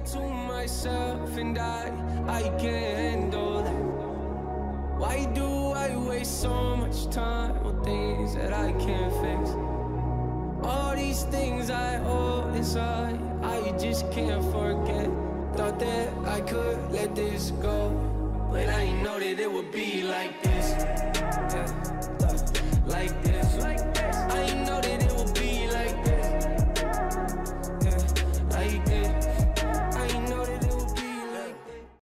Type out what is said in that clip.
to myself and I can't handle it. Why do I waste so much time on things that I can't fix? All these things I hold inside, I just can't forget. Thought that I could let this go, but I didn't know that it would be like this, yeah. Like this.